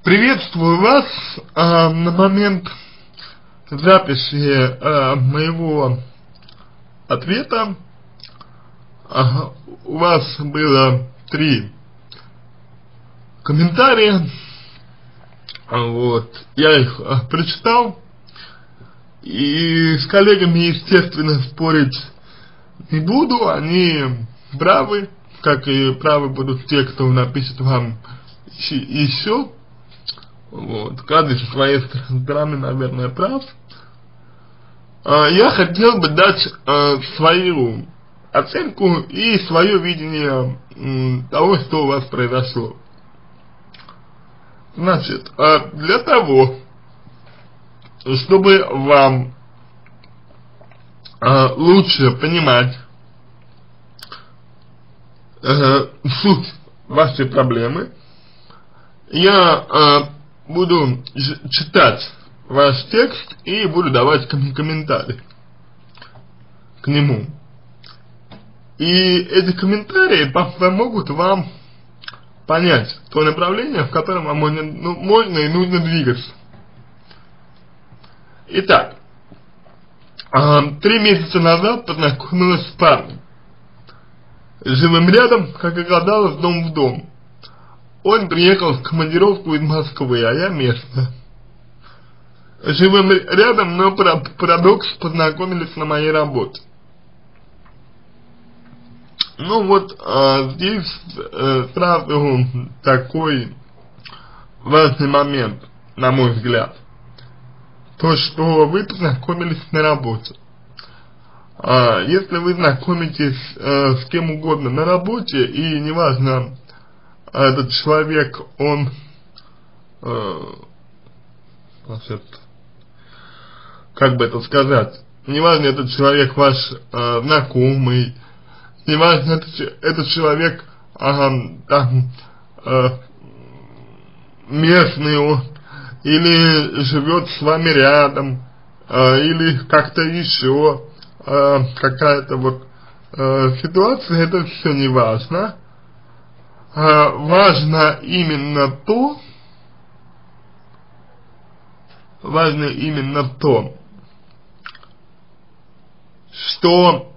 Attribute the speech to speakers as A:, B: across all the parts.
A: Приветствую вас. На момент записи моего ответа у вас было 3 комментария. Вот. Я их прочитал. И с коллегами, естественно, спорить не буду. Они правы, как и правы будут те, кто напишет вам еще. Вот. Каждый со своей стороны, наверное, прав. Я хотел бы дать свою оценку и свое видение того, что у вас произошло. Значит, для того, чтобы вам лучше понимать суть вашей проблемы, я буду читать ваш текст и буду давать комментарии к нему. И эти комментарии помогут вам понять то направление, в котором вам можно и нужно двигаться. Итак, 3 месяца назад познакомилась с парнем. Живем рядом, как оказалось, дом в дом. Он приехал в командировку из Москвы, а я местная. Живем рядом, но парадокс, познакомились на моей работе. Ну вот, здесь сразу такой важный момент, на мой взгляд. То, что вы познакомились на работе. Если вы знакомитесь с кем угодно на работе, и неважно, этот человек, он как бы это сказать, неважно, этот человек ваш знакомый, неважно, этот человек там местный он, или живет с вами рядом, или как-то еще какая-то вот ситуация, это все не важно. Важно именно то, что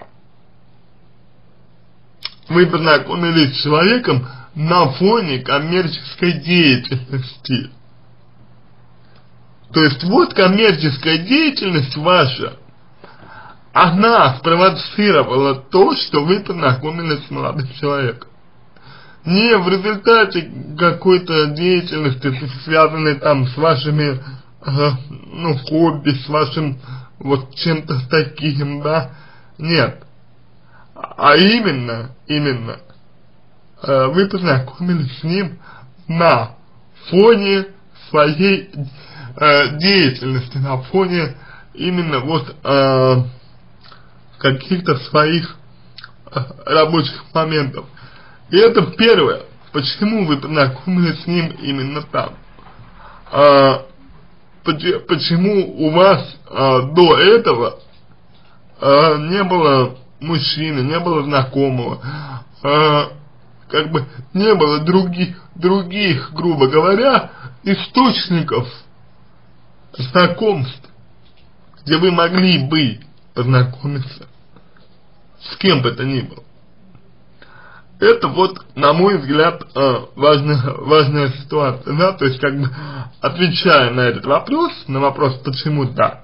A: вы познакомились с человеком на фоне коммерческой деятельности. То есть вот коммерческая деятельность ваша, она спровоцировала то, что вы познакомились с молодым человеком. Не в результате какой-то деятельности, связанной там с вашими, хобби, с вашим вот чем-то таким, да, нет. А именно, вы познакомились с ним на фоне своей деятельности, на фоне именно вот каких-то своих рабочих моментов. И это первое, почему вы познакомились с ним именно там. Почему у вас до этого не было мужчины, не было знакомого, как бы не было других, грубо говоря, источников знакомств, где вы могли бы познакомиться с кем бы то ни было. Это вот, на мой взгляд, важная ситуация, да, то есть, как бы, отвечая на этот вопрос, на вопрос, почему так,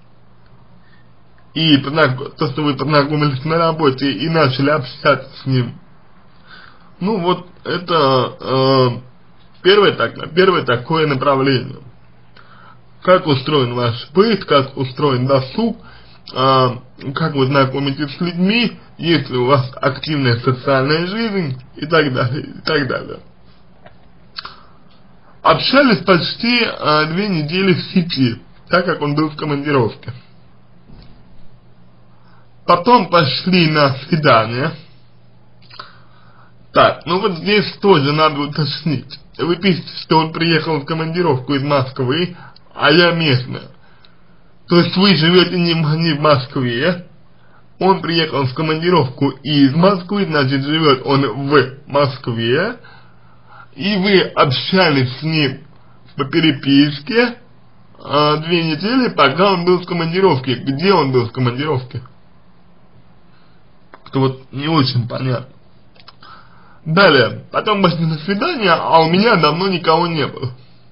A: и то, что вы познакомились на работе и начали общаться с ним, ну вот, это первое такое направление. Как устроен ваш быт, как устроен досуг, как вы знакомитесь с людьми, есть ли у вас активная социальная жизнь и так далее, и так далее. Общались почти 2 недели в сети, так как он был в командировке. Потом пошли на свидание. Так, ну вот здесь тоже надо уточнить. Вы пишете, что он приехал в командировку из Москвы, а я местная. То есть вы живете не в Москве, он приехал в командировку из Москвы, значит живет он в Москве, и вы общались с ним по переписке 2 недели, пока он был в командировке. Где он был в командировке? Как-то вот не очень понятно. Далее, потом пошли на свидание, а у меня давно никого не было.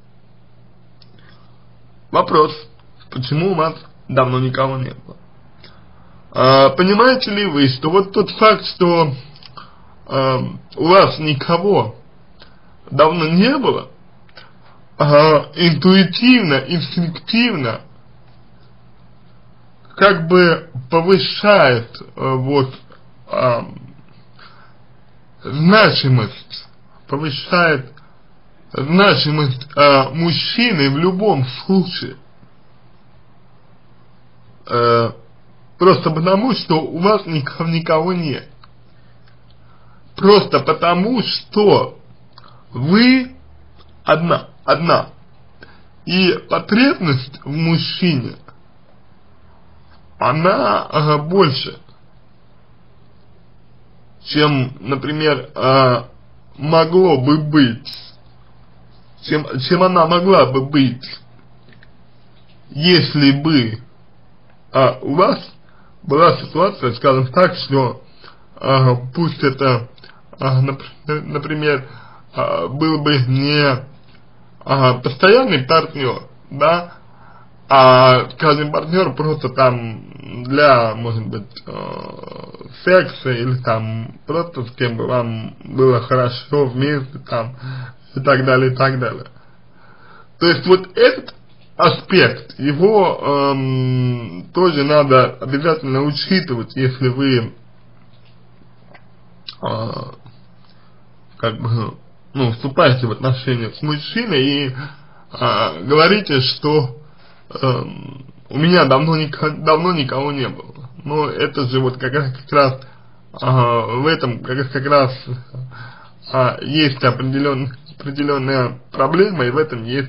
A: Вопрос, почему у вас давно никого не было? Понимаете ли вы, что вот тот факт, что у вас никого давно не было, интуитивно, инстинктивно как бы повышает вот значимость мужчины в любом случае. Просто потому, что у вас никого нет. Просто потому, что вы одна. И потребность в мужчине, она больше, чем, например, могло бы быть, чем она могла бы быть, если бы у вас была ситуация, скажем так, что пусть это, например, был бы не постоянный партнер, да, скажем, партнер просто там для, может быть, секса или там просто с кем бы вам было хорошо вместе там и так далее, и так далее. То есть вот этот аспект, его тоже надо обязательно учитывать, если вы как бы, ну, вступаете в отношения с мужчиной и говорите, что у меня давно никого не было. Но это же вот как раз в этом как раз есть определенная проблема, и в этом есть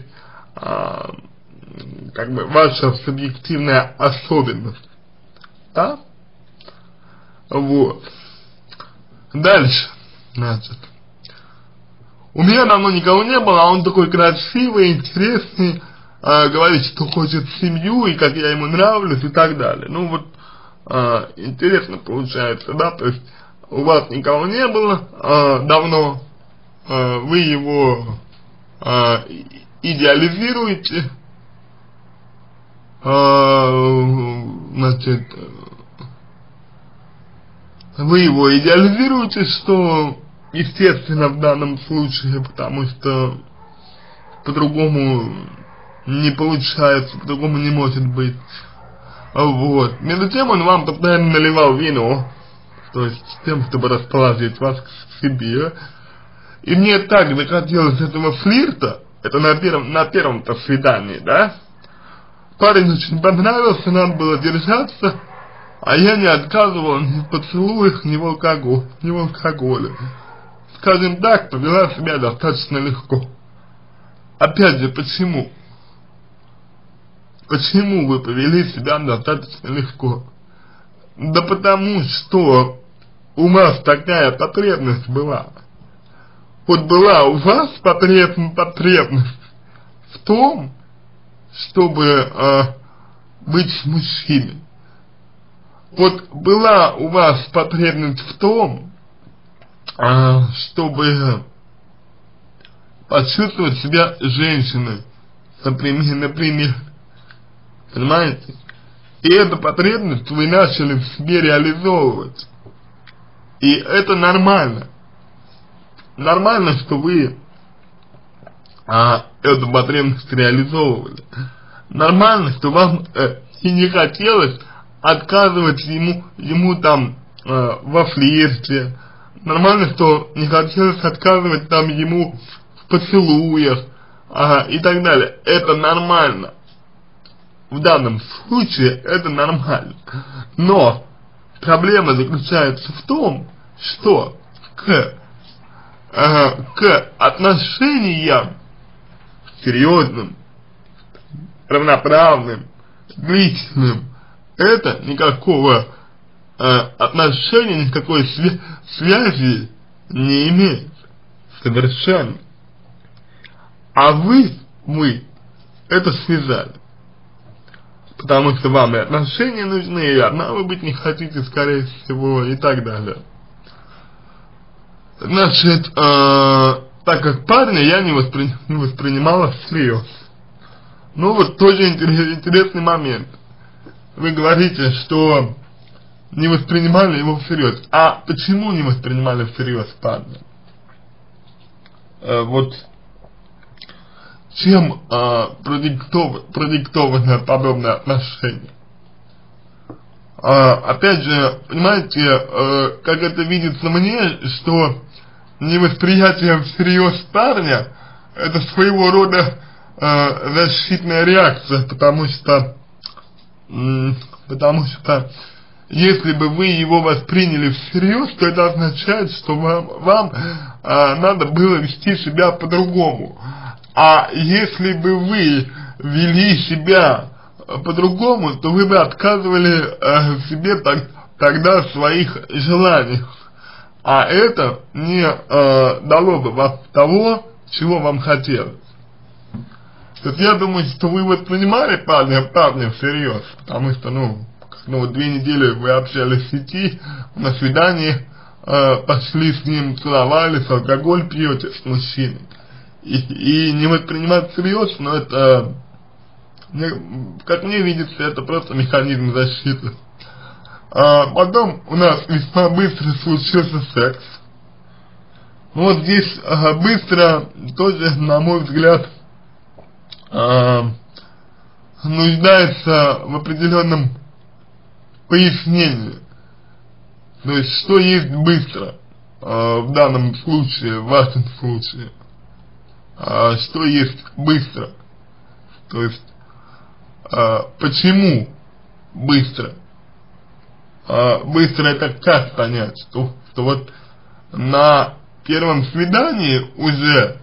A: как бы ваша субъективная особенность. Да? Вот. Дальше, значит. У меня давно никого не было, а он такой красивый, интересный, говорит, что хочет семью, и как я ему нравлюсь, и так далее. Ну вот, интересно получается, да, то есть у вас никого не было давно, вы его идеализируете, значит, вы его идеализируете, что естественно в данном случае, потому что по-другому не получается, по-другому не может быть. Вот. Между тем он вам постоянно наливал вино, то есть с тем, чтобы расположить вас к себе. И мне так захотелось этого флирта, это на первом-то свидании, да? Парень очень понравился, надо было держаться, а я не отказывал ни в поцелуях, ни в алкоголе. Скажем так, повела себя достаточно легко. Опять же, почему? Почему вы повели себя достаточно легко? Да потому что у вас такая потребность была. Вот была у вас потребность в том, чтобы быть с мужчиной. Вот была у вас потребность в том, чтобы почувствовать себя женщиной, например, понимаете? И эту потребность вы начали в себе реализовывать. И это нормально. Нормально, что вы эту потребность реализовывали. Нормально, что вам и не хотелось отказывать ему там во флирте. Нормально, что не хотелось отказывать там ему в поцелуях и так далее. Это нормально. В данном случае это нормально. Но проблема заключается в том, что к отношениям серьезным, равноправным, длительным, это никакого отношения, никакой связи не имеет. Совершенно. А вы вы это связали. Потому что вам и отношения нужны, и одна вы быть не хотите, скорее всего, и так далее. Значит, так как парня я не воспринимала всерьез. Ну вот тоже интересный момент. Вы говорите, что не воспринимали его всерьез. А почему не воспринимали всерьез парня? Вот чем продиктовано подобное отношение? Опять же, понимаете, как это видится мне, что невосприятие всерьез парня — это своего рода защитная реакция, потому что если бы вы его восприняли всерьез, то это означает, что вам надо было вести себя по-другому. А если бы вы вели себя по-другому, то вы бы отказывали в себе тогда в своих желаниях. А это не дало бы вам того, чего вам хотелось. То есть я думаю, что вы воспринимали парня всерьез, потому что, ну, 2 недели вы общались в сети, на свидание пошли с ним, целовались, алкоголь пьете с мужчиной. И не воспринимать всерьез, но это, как мне видится, это просто механизм защиты. Потом у нас весьма быстро случился секс. Вот здесь быстро тоже, на мой взгляд, нуждается в определенном пояснении. То есть, что есть быстро в данном случае, в вашем случае. Что есть быстро. То есть, почему быстро? Быстро это как понять? Что вот на первом свидании уже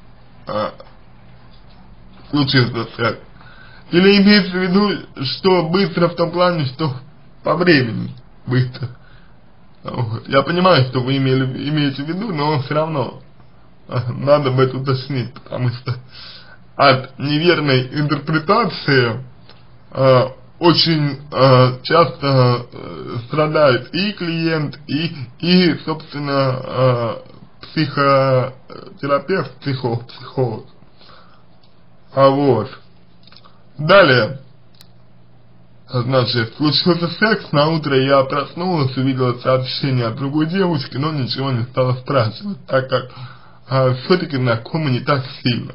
A: случился секс. Или имеется в виду, что быстро в том плане, что по времени быстро. Вот. Я понимаю, что вы имеете в виду, но все равно надо бы это уточнить, потому что от неверной интерпретации очень часто страдает и клиент, и собственно, психотерапевт, психолог. Вот. Далее, значит, случился секс, на утро я проснулась, увидела сообщение от другой девушки, но ничего не стала спрашивать, так как все-таки знакомы не так сильно.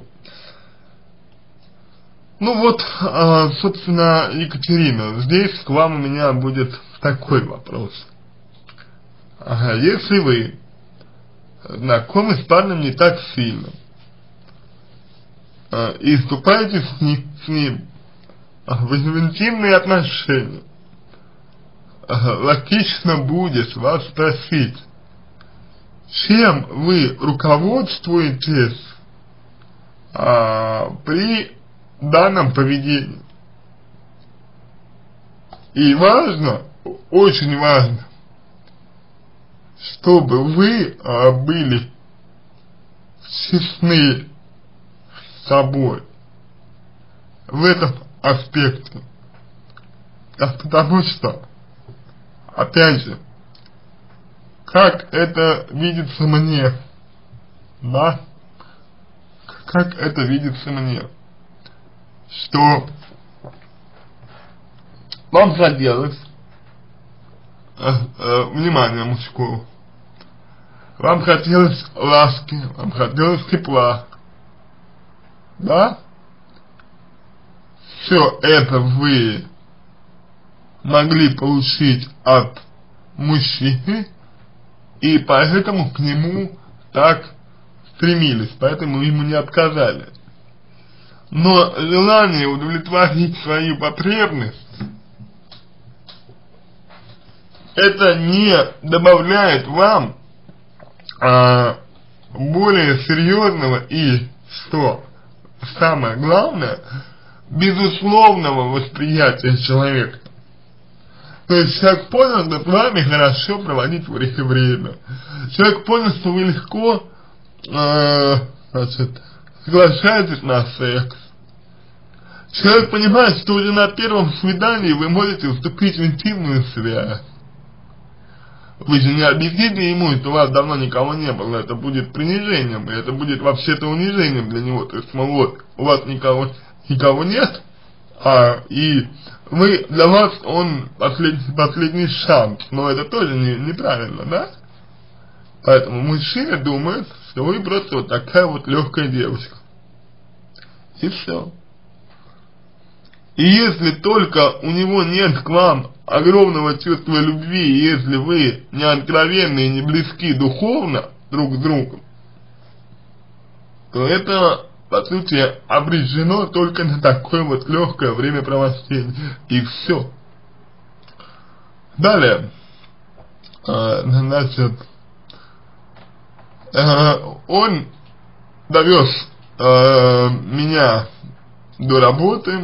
A: Ну вот, собственно, Екатерина, здесь к вам у меня будет такой вопрос. Если вы знакомы с парнем не так сильно, и вступаете с ним в интимные отношения, логично будет вас спросить, чем вы руководствуетесь при данном поведении. И важно, очень важно, чтобы вы были честны с собой в этом аспекте. Потому что, опять же, как это видится мне, да, как это видится мне, что вам хотелось внимания мужского, вам хотелось ласки, вам хотелось тепла, да? Все это вы могли получить от мужчины, и поэтому к нему так стремились, поэтому ему не отказали. Но желание удовлетворить свою потребность, это не добавляет вам более серьезного и, что самое главное, безусловного восприятия человека. То есть человек понял, что с вами хорошо проводить время. Человек понял, что вы легко, значит, соглашаетесь на секс. Человек понимает, что уже на первом свидании вы можете вступить в интимную связь. Вы же не объясните ему, что у вас давно никого не было, это будет принижением, и это будет вообще-то унижением для него. То есть, мол, вот, у вас никого нет, и для вас он последний шанс, но это тоже неправильно, да? Поэтому мужчина думает, что вы просто вот такая вот легкая девочка. И все. И если только у него нет к вам огромного чувства любви, и если вы не откровенны и не близки духовно друг к другу, то это, по сути, обречено только на такое вот легкое времяпровождение. И все. Далее, значит, он довез меня до работы.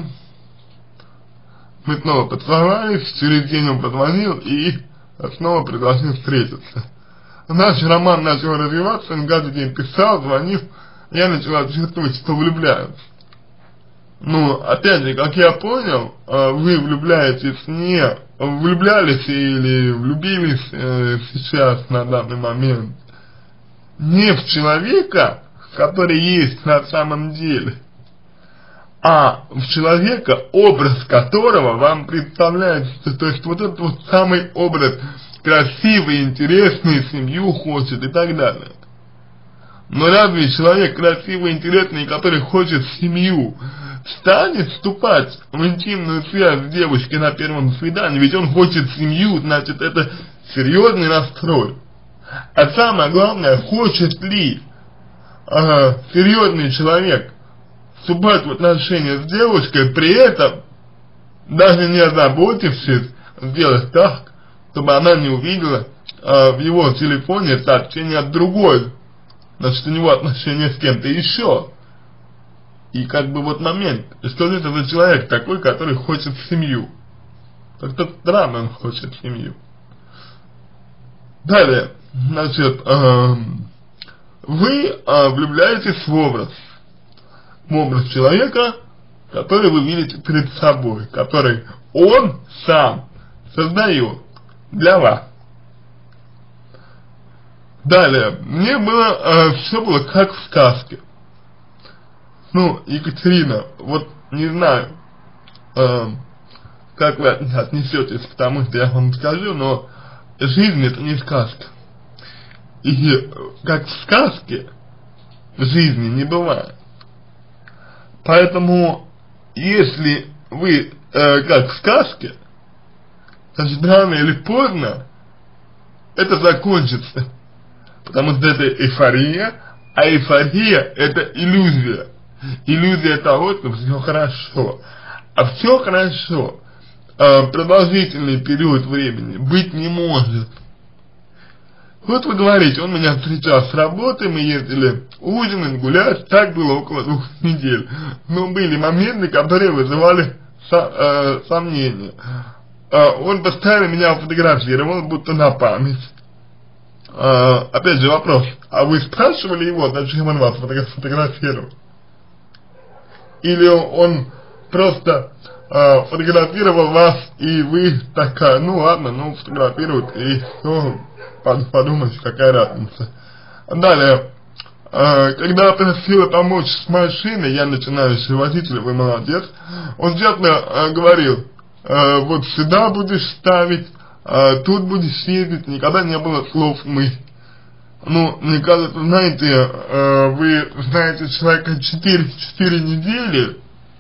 A: Мы снова поцеловались, через день он позвонил и снова предложил встретиться. Наш роман начал развиваться, он каждый день писал, звонил, я начала чувствовать, что влюбляюсь. Ну, опять же, как я понял, вы влюблялись или влюбились сейчас, на данный момент, не в человека, который есть на самом деле, а в человека, образ которого вам представляется, то есть вот этот вот самый образ красивый, интересный, семью хочет и так далее. Но разве человек красивый, интересный, который хочет семью, станет вступать в интимную связь с девушкой на первом свидании? Ведь он хочет семью, значит это серьезный настрой. А самое главное, хочет ли серьезный человек вступать в отношения с девушкой, при этом даже не озаботившись сделать так, чтобы она не увидела в его телефоне сообщение от другой, значит у него отношения с кем-то еще. И как бы вот момент, что это за человек такой, который хочет семью? Как-то странно он хочет семью. Далее, значит, вы влюбляетесь в образ человека, который вы видите перед собой, который он сам создает для вас. Далее, мне все было как в сказке. Ну, Екатерина, вот не знаю, как вы отнесетесь к тому, что я вам скажу, но жизнь это не сказка. И как в сказке жизни не бывает. Поэтому, если вы как в сказке, значит рано или поздно это закончится. Потому что это эйфория, а эйфория это иллюзия. Иллюзия того, что все хорошо. А все хорошо продолжительный период времени быть не может. Вот вы говорите, он меня встречал с работы, мы ездили ужинать, гулять, так было около 2 недель. Но были моменты, которые вызывали сомнения. Он постоянно меня фотографировал, будто на память. Опять же вопрос, а вы спрашивали его, зачем он вас фотографировал? Или он просто фотографировал вас, и вы такая, ну ладно, ну фотографируют, и все, подумать, какая разница. Далее, когда просила помочь с машиной, я начинающий водитель, вы молодец, он честно говорил, вот сюда будешь ставить, тут будешь ездить, никогда не было слов «мы». Ну, мне кажется, знаете, вы знаете человека 4 недели,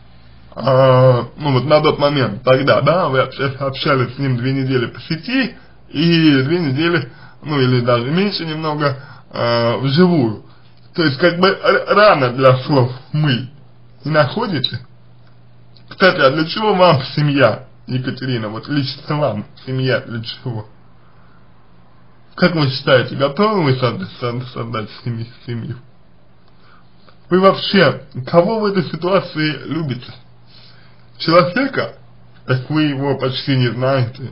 A: ну вот на тот момент, тогда, да, вы общались с ним 2 недели по сети, и 2 недели, ну или даже меньше немного, вживую. То есть как бы рано для слов «мы». Не находите? Кстати, а для чего вам семья, Екатерина? Вот лично вам семья для чего? Как вы считаете, готовы вы создать семью? Вы вообще, кого в этой ситуации любите? Человека? Так вы его почти не знаете.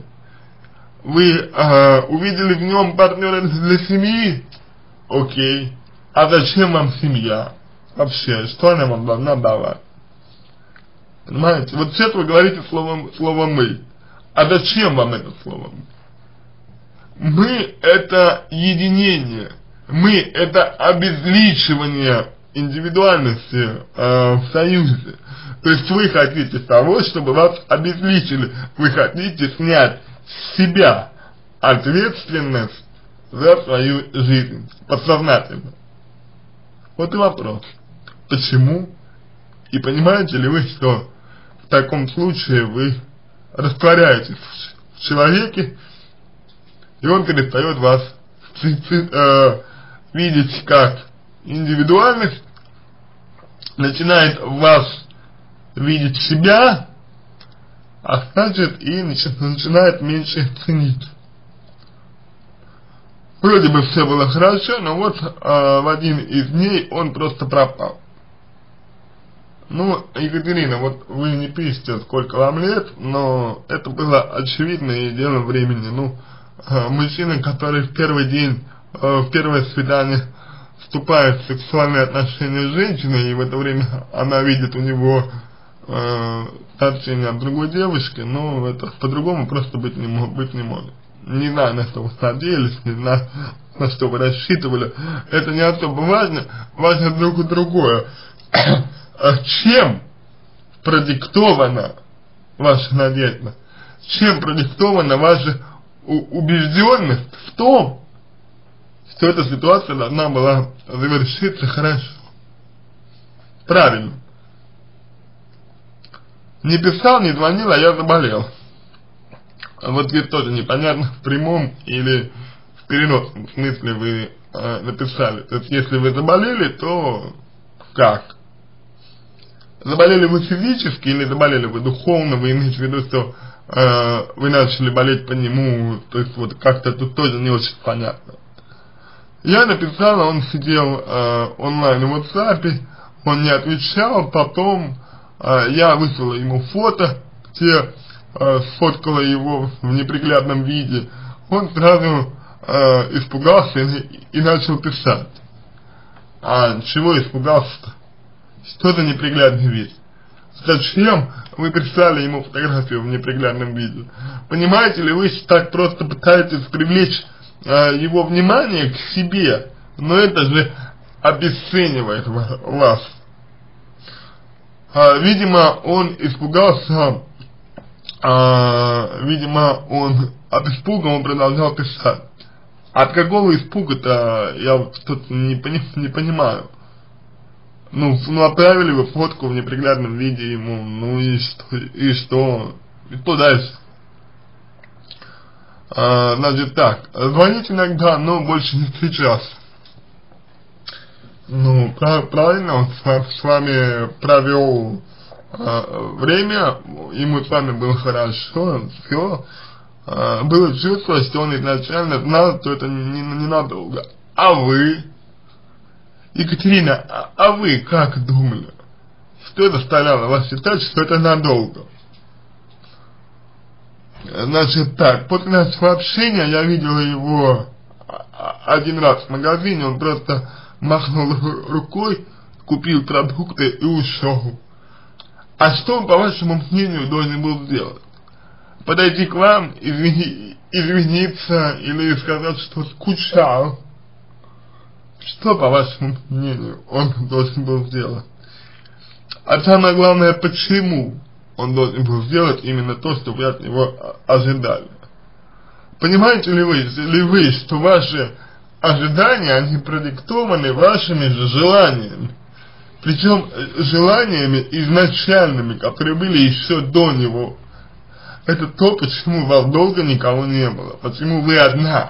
A: Вы увидели в нем партнера для семьи? Окей. А зачем вам семья? вообще, что она вам должна давать? Понимаете? Вот сейчас вы говорите слово «мы». А зачем вам это слово «мы»? Мы — это единение. Мы — это обезличивание индивидуальности в союзе. То есть вы хотите того, чтобы вас обезличили. Вы хотите снять с себя ответственность за свою жизнь. Подсознательно. Вот и вопрос. Почему? И понимаете ли вы, что в таком случае вы растворяетесь в человеке, и он перестает вас видеть как индивидуальность, начинает в вас видеть себя, а значит и начинает меньше ценить. Вроде бы все было хорошо, но вот в один из дней он просто пропал. Ну, Екатерина, вот вы не пишете, сколько вам лет, но это было очевидно и дело времени. Ну, мужчина, который в первый день, в первое свидание вступает в сексуальные отношения с женщиной, и в это время она видит у него сообщение от другой девушки, ну, это по-другому просто быть не может. Не знаю, на что вы надеялись, не знаю, на что вы рассчитывали. Это не особо важно, важно другое. Чем продиктована ваша надежда? Чем продиктована ваша убежденность в том, что эта ситуация должна была завершиться хорошо? Правильно. Не писал, не звонил, а я заболел. Вот ведь тоже непонятно, в прямом или в переносном смысле вы написали. То есть, если вы заболели, то как? Заболели вы физически или заболели вы духовно? Вы имеете в виду, что вы начали болеть по нему? То есть, вот как-то тут тоже не очень понятно. Я написал, он сидел онлайн в WhatsApp, он не отвечал, потом я выслал ему фото, где сфоткала его в неприглядном виде. Он сразу испугался и начал писать. А чего испугался-то? Что за неприглядный вид? Зачем вы прислали ему фотографию в неприглядном виде? Понимаете ли вы, что так просто пытаетесь привлечь его внимание к себе? Но это же обесценивает вас. Видимо, он испугался, видимо, он от испуга он продолжал писать. От какого испуга-то я вот что-то не понимаю. Ну, отправили вы фотку в неприглядном виде ему, ну и что дальше? Значит так, звонить иногда, но больше не сейчас. Ну, правильно, он с вами провел время, ему с вами было хорошо, все. Было чувство, что он изначально знал, что это ненадолго. А вы, Екатерина, а вы как думали? Что заставляло вас считать, что это надолго? Значит так, после нашего общения я видел его один раз в магазине, он просто махнул рукой, купил продукты и ушел. А что он, по вашему мнению, должен был сделать? Подойти к вам, извиниться или сказать, что скучал? Что, по вашему мнению, он должен был сделать? А самое главное, почему он должен был сделать именно то, что вы от него ожидали? Понимаете ли вы, что ваши ожидания, они продиктованы вашими же желаниями? Причем желаниями изначальными, которые были еще до него. Это то, почему у вас долго никого не было, почему вы одна.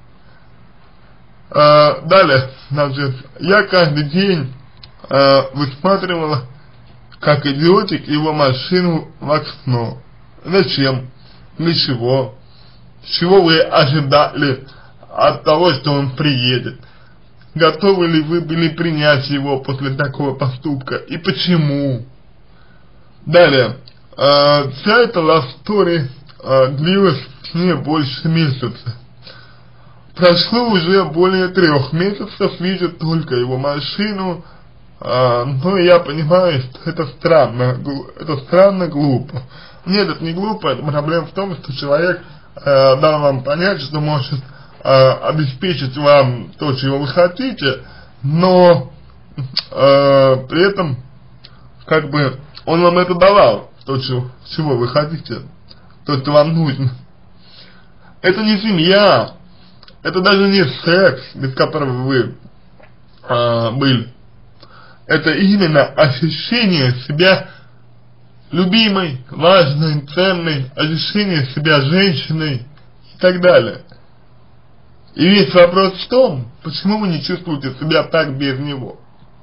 A: Далее, значит, я каждый день высматривала, как идиотик, его машину в окно. Зачем? Для чего? Чего вы ожидали от того, что он приедет? Готовы ли вы были принять его после такого поступка? И почему? Далее, вся эта love story длилась не больше месяца. Прошло уже более 3 месяцев, видят только его машину, но я понимаю, что это странно, глупо. Нет, это не глупо, это проблема в том, что человек дал вам понять, что может обеспечить вам то, чего вы хотите, но при этом, как бы, он вам это давал, то, чего вы хотите, то, что вам нужно. Это не семья, это даже не секс, без которого вы были. Это именно ощущение себя любимой, важной, ценной, ощущение себя женщиной и так далее. И весь вопрос в том, почему вы не чувствуете себя так без него.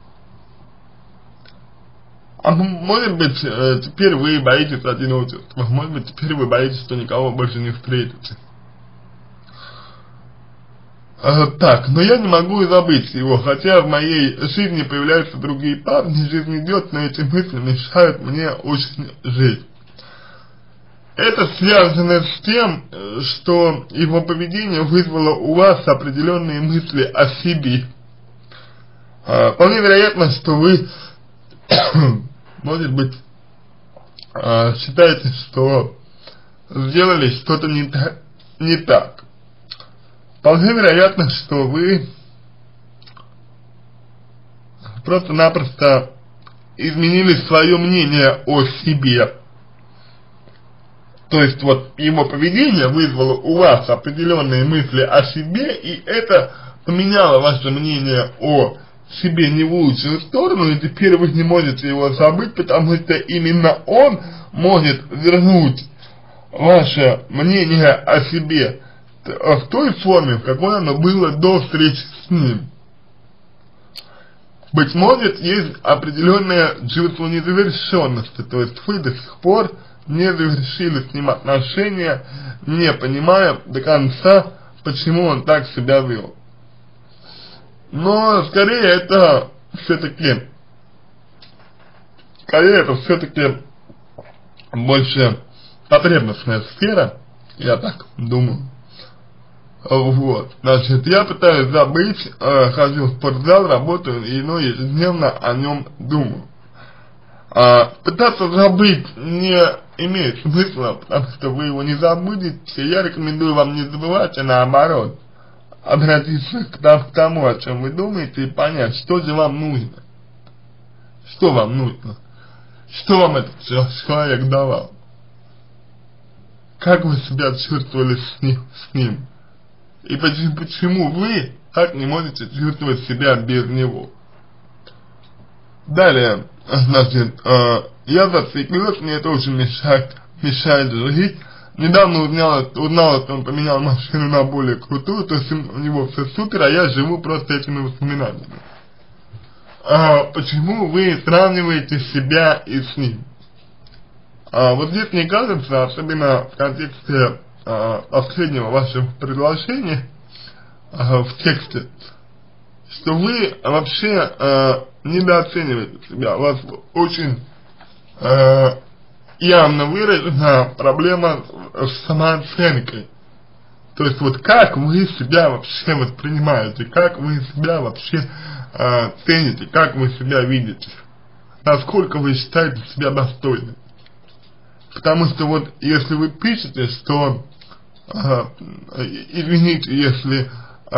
A: А может быть, теперь вы боитесь одиночества, может быть, теперь вы боитесь, что никого больше не встретите. Так, но я не могу и забыть его, хотя в моей жизни появляются другие парни, жизнь идет, но эти мысли мешают мне очень жить. Это связано с тем, что его поведение вызвало у вас определенные мысли о себе. Вполне вероятно, что вы, может быть, считаете, что сделали что-то не так. Вполне вероятно, что вы просто-напросто изменили свое мнение о себе. То есть вот его поведение вызвало у вас определенные мысли о себе, и это поменяло ваше мнение о себе не в лучшую сторону, и теперь вы не можете его забыть, потому что именно он может вернуть ваше мнение о себе в той форме, в какой оно было до встречи с ним. Быть может, есть определенное чувство незавершенности, то есть вы до сих пор не завершили с ним отношения, не понимая до конца, почему он так себя вел. Но скорее это все-таки больше потребностная сфера, я так думаю. Вот, значит, я пытаюсь забыть, хожу в спортзал, работаю, и ежедневно о нем думаю. Пытаться забыть не имеет смысла, потому что вы его не забудете. Я рекомендую вам не забывать, а наоборот, обратиться к тому, о чем вы думаете, и понять, что же вам нужно. Что вам нужно? Что вам этот человек давал? Как вы себя чувствовали с ним? И почему вы так не можете чувствовать себя без него? Далее, значит, я зациклилась, мне это очень мешает жить. Недавно узнала, что он поменял машину на более крутую, то есть у него все супер, а я живу просто этими воспоминаниями. Почему вы сравниваете себя и с ним? Вот здесь мне кажется, особенно в контексте последнего вашего предложения в тексте, что вы вообще недооцениваете себя. У вас очень явно выражена проблема с самооценкой. То есть вот как вы себя вообще воспринимаете, как вы себя вообще цените, как вы себя видите, насколько вы считаете себя достойным. Потому что вот если вы пишете, что извините, если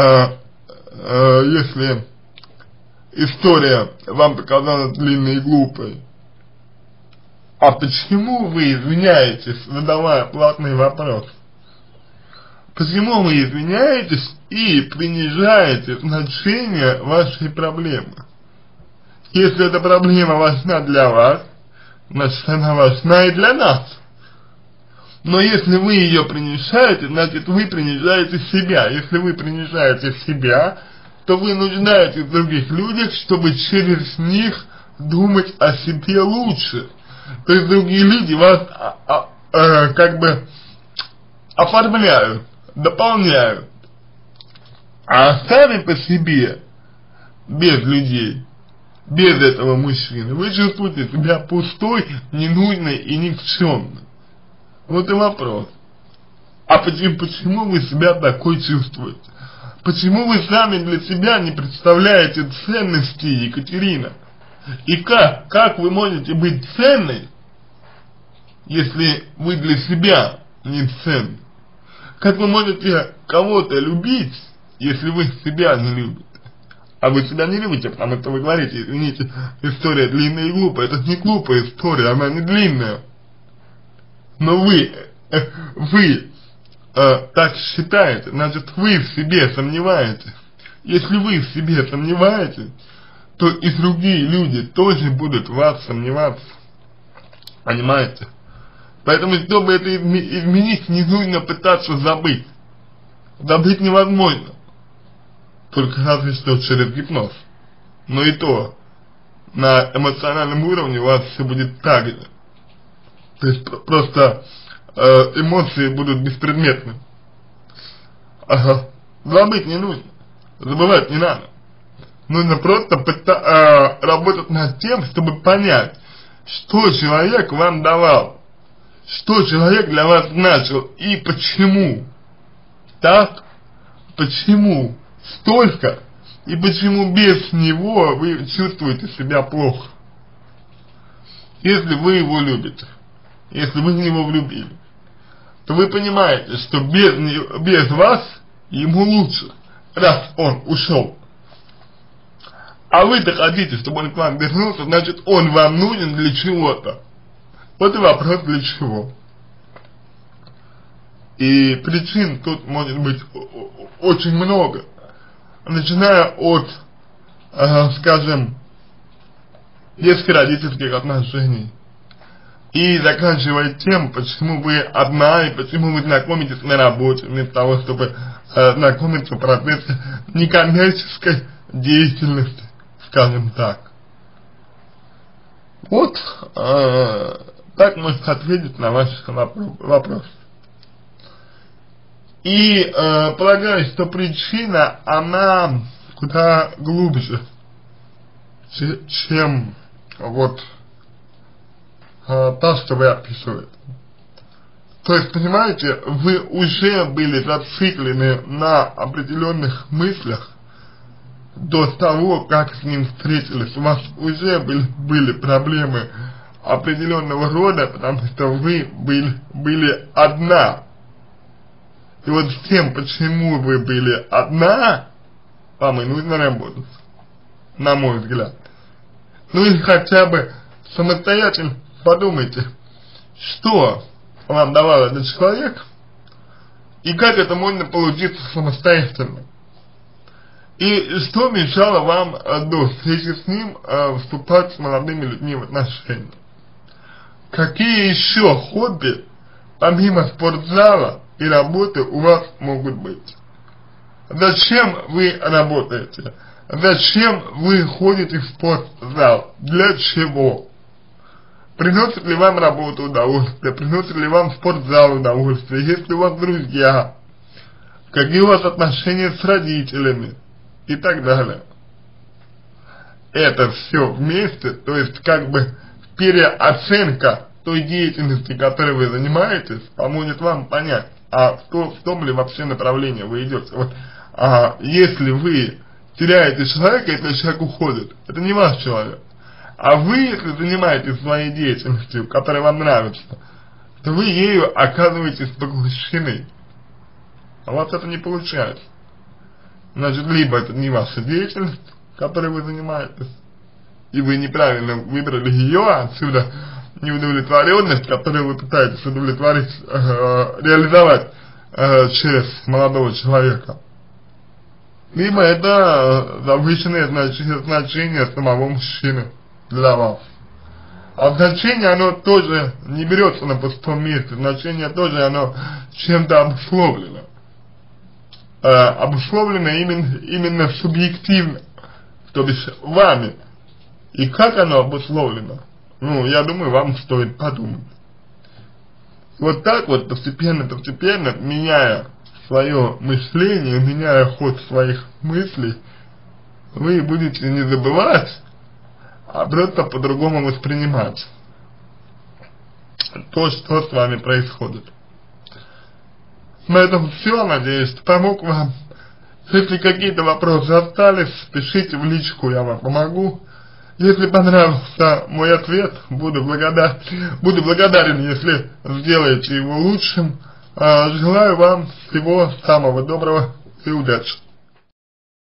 A: история вам показалась длинной и глупой, а почему вы извиняетесь, задавая платный вопрос? Почему вы извиняетесь и принижаете значение вашей проблемы? Если эта проблема важна для вас, значит она важна и для нас. Но если вы ее принижаете, значит вы принижаете себя. Если вы принижаете себя, то вы нуждаетесь в других людях, чтобы через них думать о себе лучше. То есть другие люди вас как бы оформляют, дополняют. А сами по себе, без людей, без этого мужчины, вы чувствуете себя пустой, ненужной и никчемной. Вот и вопрос. А почему вы себя такой чувствуете? Почему вы сами для себя не представляете ценности, Екатерина? И как вы можете быть ценной, если вы для себя не ценны? Как вы можете кого-то любить, если вы себя не любите? А вы себя не любите, потому что вы говорите, извините, история длинная и глупая. Это не глупая история, она не длинная. Но вы так считаете, значит вы в себе сомневаетесь. Если вы в себе сомневаетесь, то и другие люди тоже будут в вас сомневаться. Понимаете? Поэтому, чтобы это изменить, не нужно пытаться забыть. Забыть невозможно. Только разве что через гипноз. Но и то, на эмоциональном уровне у вас все будет так же. То есть просто эмоции будут беспредметны. Забыть не нужно. Забывать не надо. Нужно просто работать над тем, чтобы понять, что человек вам давал. Что человек для вас значил и почему. Так? Почему столько и почему без него вы чувствуете себя плохо? Если вы его любите, если вы в него влюбились, то вы понимаете, что без вас ему лучше, раз он ушел. А вы-то хотите, чтобы он к вам вернулся, значит он вам нужен для чего-то. Вот и вопрос для чего. И причин тут может быть очень много. Начиная от, скажем, детско-родительских отношений. И заканчивая тем, почему вы одна и почему вы знакомитесь на работе, вместо того, чтобы знакомиться в процессе некоммерческой деятельности, скажем так. Вот так можно ответить на ваш вопрос. И полагаю, что причина, она куда глубже, чем вот то, что вы описываете. То есть, понимаете, вы уже были зациклены на определенных мыслях до того, как с ним встретились. У вас уже были проблемы определенного рода, потому что вы были одна. И вот с тем, почему вы были одна, вам и нужно работать, на мой взгляд. Ну или хотя бы самостоятельно подумайте, что вам давал этот человек, и как это можно получить самостоятельно. И что мешало вам до встречи с ним вступать с молодыми людьми в отношения. Какие еще хобби, помимо спортзала и работы, у вас могут быть? Зачем вы работаете? Зачем вы ходите в спортзал? Для чего? Приносит ли вам работа удовольствие? Приносит ли вам спортзал удовольствие? Есть ли у вас друзья? Какие у вас отношения с родителями? И так далее. Это все вместе, то есть как бы переоценка той деятельности, которой вы занимаетесь, поможет вам понять, в том ли вообще направлении вы идете. Вот, если вы теряете человека, если человек уходит, это не ваш человек. А вы, если занимаетесь своей деятельностью, которая вам нравится, то вы ею оказываетесь поглощены. А у вас это не получается. Значит, либо это не ваша деятельность, которой вы занимаетесь, и вы неправильно выбрали ее, отсюда неудовлетворенность, которую вы пытаетесь удовлетворить, реализовать через молодого человека. Либо это завышенное значение самого мужчины для вас. А значение оно тоже не берется на пустом месте, значение тоже оно чем-то обусловлено. Обусловлено именно субъективно, то бишь вами. И как оно обусловлено? Ну, я думаю, вам стоит подумать. Вот так вот постепенно, меняя свое мышление, меняя ход своих мыслей, вы будете не забывать, а просто по-другому воспринимать то, что с вами происходит. На этом все, надеюсь, помог вам. Если какие-то вопросы остались, пишите в личку, я вам помогу. Если понравился мой ответ, буду благодарен, если сделаете его лучшим. Желаю вам всего самого доброго и удачи.